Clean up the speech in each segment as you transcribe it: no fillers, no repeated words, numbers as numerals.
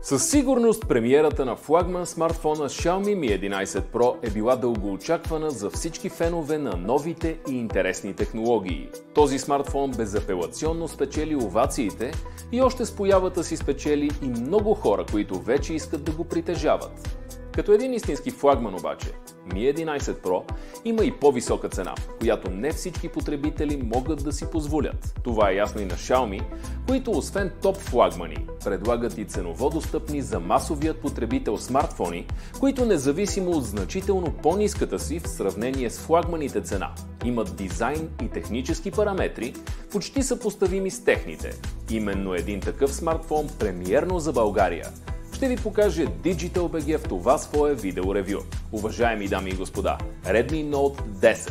Със сигурност премиерата на флагман смартфона Xiaomi Mi 11 Pro е била дългоочаквана за всички фенове на новите и интересни технологии. Този смартфон безапелационно спечели овациите и още с появата си спечели и много хора, които вече искат да го притежават. Като един истински флагман обаче, Mi 11 Pro има и по-висока цена, която не всички потребители могат да си позволят. Това е ясно и на Xiaomi, които освен топ флагмани, предлагат и ценово достъпни за масовият потребител смартфони, които независимо от значително по-ниската си в сравнение с флагманите цена, имат дизайн и технически параметри, почти съпоставими с техните. Именно един такъв смартфон премиерно за България ще ви покаже Digital BG в това свое видеоревю. Уважаеми дами и господа, Redmi Note 10.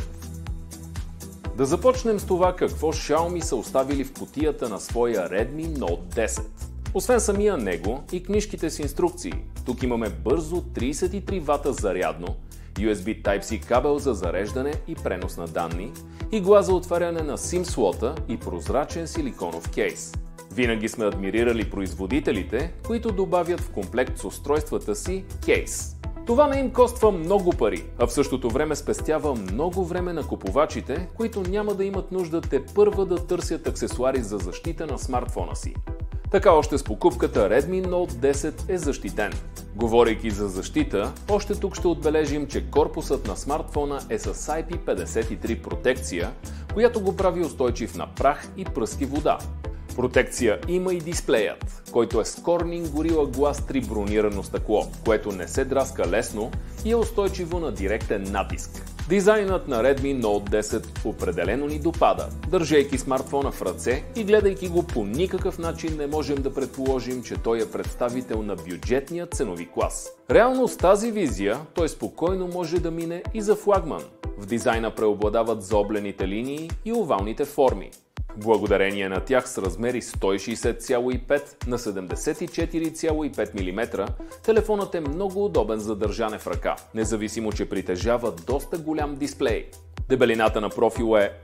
Да започнем с това какво Xiaomi са оставили в кутията на своя Redmi Note 10. Освен самия него и книжките с инструкции, тук имаме бързо 33 вата зарядно, USB Type-C кабел за зареждане и пренос на данни, игла за отваряне на SIM слота и прозрачен силиконов кейс. Винаги сме адмирирали производителите, които добавят в комплект с устройствата си кейс. Това не им коства много пари, а в същото време спестява много време на купувачите, които няма да имат нужда тепърва да търсят аксесуари за защита на смартфона си. Така още с покупката Redmi Note 10 е защитен. Говорейки за защита, още тук ще отбележим, че корпусът на смартфона е с IP53 протекция, която го прави устойчив на прах и пръски вода. Протекция има и дисплеят, който е с Corning Gorilla Glass 3 бронирано стъкло, което не се драска лесно и е устойчиво на директен натиск. Дизайнът на Redmi Note 10 определено ни допада. Държейки смартфона в ръце и гледайки го, по никакъв начин не можем да предположим, че той е представител на бюджетния ценови клас. Реално с тази визия той спокойно може да мине и за флагман. В дизайна преобладават заоблените линии и овалните форми. Благодарение на тях с размери 160,5 на 74,5 мм, телефонът е много удобен за държане в ръка, независимо че притежава доста голям дисплей. Дебелината на профила е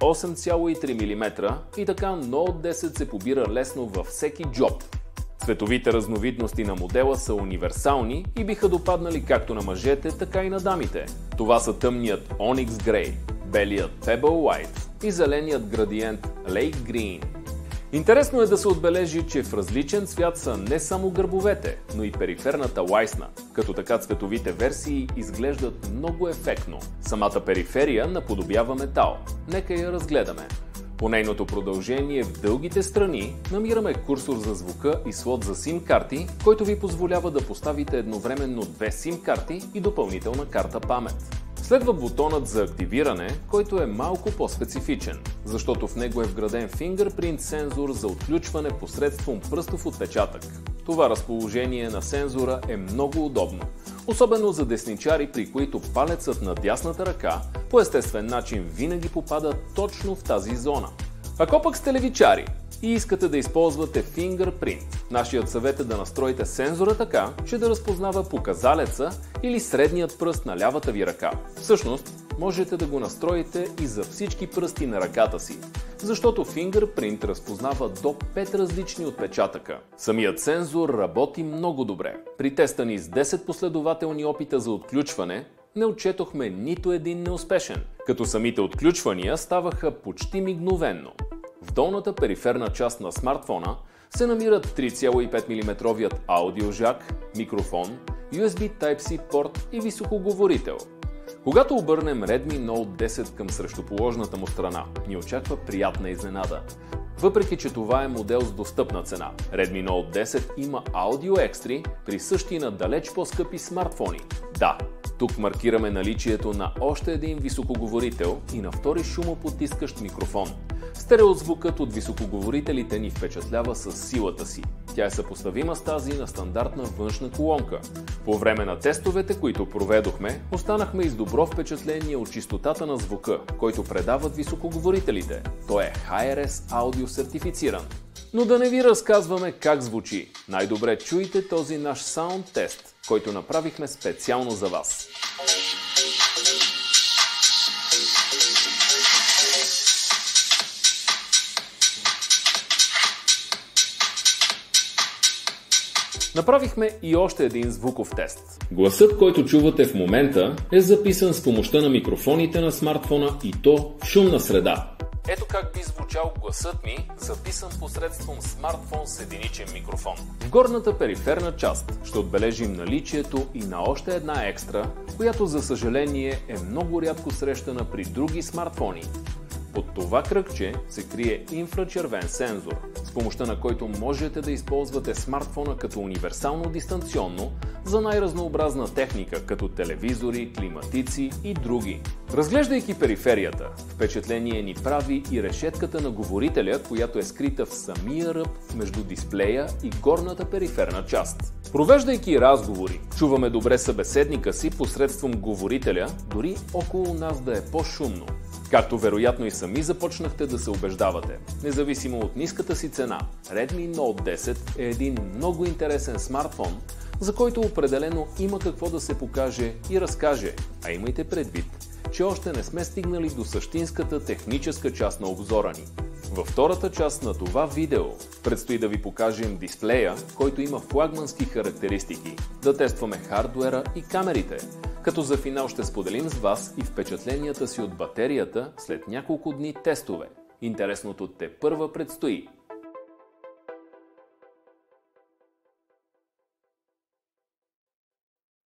8,3 мм и така Note 10 се побира лесно във всеки джоб. Цветовите разновидности на модела са универсални и биха допаднали както на мъжете, така и на дамите. Това са тъмният Onyx Grey, белият Pebble White и зеленият градиент Lake Green. Интересно е да се отбележи, че в различен цвят са не само гърбовете, но и периферната лайсна, като така цветовите версии изглеждат много ефектно. Самата периферия наподобява метал. Нека я разгледаме. По нейното продължение в дългите страни намираме курсор за звука и слот за SIM карти, който ви позволява да поставите едновременно две SIM карти и допълнителна карта памет. Следва бутонът за активиране, който е малко по-специфичен, защото в него е вграден фингърпринт сензор за отключване посредством пръстов отпечатък. Това разположение на сензора е много удобно, особено за десничари, при които палецът на дясната ръка по естествен начин винаги попада точно в тази зона. Ако пък сте левичари и искате да използвате фингърпринт, нашият съвет е да настроите сензора така, че да разпознава показалеца или средният пръст на лявата ви ръка. Всъщност, можете да го настроите и за всички пръсти на ръката си, защото фингърпринт разпознава до 5 различни отпечатъка. Самият сензор работи много добре. При теста ни с 10 последователни опита за отключване, не отчетохме нито един неуспешен, като самите отключвания ставаха почти мигновенно. В долната периферна част на смартфона се намират 3,5 мм аудиожак, микрофон, USB Type-C порт и високоговорител. Когато обърнем Redmi Note 10 към срещуположната му страна, ни очаква приятна изненада. Въпреки че това е модел с достъпна цена, Redmi Note 10 има аудио екстри, присъщи на далеч по-скъпи смартфони. Да, тук маркираме наличието на още един високоговорител и на втори шумопотискащ микрофон. Стереозвукът от високоговорителите ни впечатлява със силата си. Тя е съпоставима с тази на стандартна външна колонка. По време на тестовете, които проведохме, останахме и с добро впечатление от чистотата на звука, който предават високоговорителите. Той е HiRes Audio сертифициран. Но да не ви разказваме как звучи. Най-добре чуйте този наш саунд тест, който направихме специално за вас. Направихме и още един звуков тест. Гласът, който чувате в момента, е записан с помощта на микрофоните на смартфона и то в шумна среда. Ето как би звучал гласът ми, записан посредством смартфон с единичен микрофон. В горната периферна част ще отбележим наличието и на още една екстра, която за съжаление е много рядко срещана при други смартфони. Под това кръгче се крие инфрачервен сензор, с помощта на който можете да използвате смартфона като универсално дистанционно за най-разнообразна техника, като телевизори, климатици и други. Разглеждайки периферията, впечатление ни прави и решетката на говорителя, която е скрита в самия ръб между дисплея и горната периферна част. Провеждайки разговори, чуваме добре събеседника си посредством говорителя, дори около нас да е по-шумно. Както вероятно и сами започнахте да се убеждавате. Независимо от ниската си цена, Redmi Note 10 е един много интересен смартфон, за който определено има какво да се покаже и разкаже, а имайте предвид, че още не сме стигнали до същинската техническа част на обзора ни. Във втората част на това видео предстои да ви покажем дисплея, който има флагмански характеристики, да тестваме хардуера и камерите, като за финал ще споделим с вас и впечатленията си от батерията след няколко дни тестове. Интересното тепърва предстои.